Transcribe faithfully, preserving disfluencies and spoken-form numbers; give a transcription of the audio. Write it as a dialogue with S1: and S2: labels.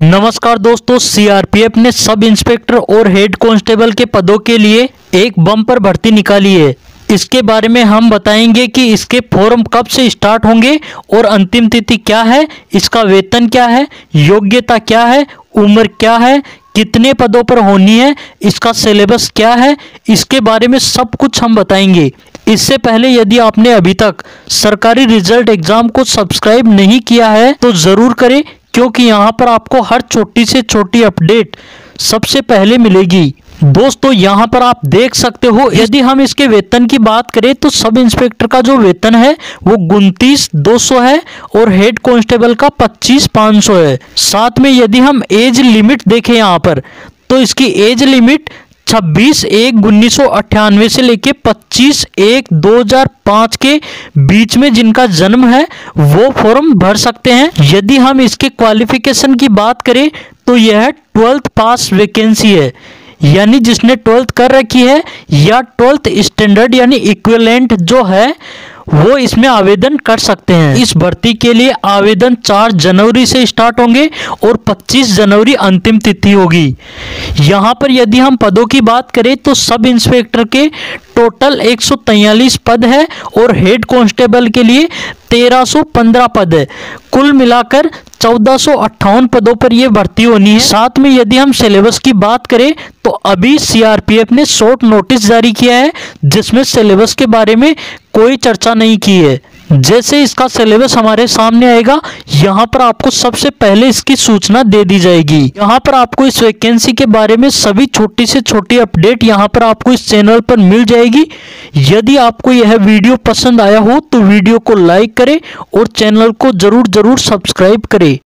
S1: नमस्कार दोस्तों, सीआरपीएफ ने सब इंस्पेक्टर और हेड कांस्टेबल के पदों के लिए एक बम्पर भर्ती निकाली है। इसके बारे में हम बताएंगे कि इसके फॉर्म कब से स्टार्ट होंगे और अंतिम तिथि क्या है, इसका वेतन क्या है, योग्यता क्या है, उम्र क्या है, कितने पदों पर होनी है, इसका सिलेबस क्या है, इसके बारे में सब कुछ हम बताएंगे। इससे पहले यदि आपने अभी तक सरकारी रिजल्ट एग्जाम को सब्सक्राइब नहीं किया है तो ज़रूर करें, क्योंकि यहाँ पर आपको हर छोटी से छोटी अपडेट सबसे पहले मिलेगी। दोस्तों यहाँ पर आप देख सकते हो, यदि हम इसके वेतन की बात करें तो सब इंस्पेक्टर का जो वेतन है वो उनतीस दो सौ है और हेड कांस्टेबल का पच्चीस पाँच सौ है। साथ में यदि हम एज लिमिट देखें यहाँ पर तो इसकी एज लिमिट छब्बीस एक उन्नीस सौ अट्ठानवे से लेके पच्चीस एक दो हज़ार पाँच के बीच में जिनका जन्म है वो फॉर्म भर सकते हैं। यदि हम इसके क्वालिफिकेशन की बात करें तो यह ट्वेल्थ पास वैकेंसी है, यानी जिसने ट्वेल्थ कर रखी है या ट्वेल्थ स्टैंडर्ड यानी इक्विवेलेंट जो है वो इसमें आवेदन कर सकते हैं। इस भर्ती के लिए आवेदन चार जनवरी से स्टार्ट होंगे और पच्चीस जनवरी अंतिम तिथि होगी। यहाँ पर यदि हम पदों की बात करें तो सब इंस्पेक्टर के टोटल एक सौ तैंतालीस पद है और हेड कांस्टेबल के लिए तेरह सौ पंद्रह पद है। कुल मिलाकर चौदह सौ अट्ठावन पदों पर यह भर्ती होनी है। साथ में यदि हम सिलेबस की बात करें तो अभी सीआरपीएफ ने शॉर्ट नोटिस जारी किया है जिसमें सिलेबस के बारे में कोई चर्चा नहीं की है। जैसे इसका सिलेबस हमारे सामने आएगा यहाँ पर आपको सबसे पहले इसकी सूचना दे दी जाएगी। यहाँ पर आपको इस वैकेंसी के बारे में सभी छोटी से छोटी अपडेट यहाँ पर आपको इस चैनल पर मिल जाएगी। यदि आपको यह वीडियो पसंद आया हो तो वीडियो को लाइक करें और चैनल को जरूर जरूर सब्सक्राइब करें।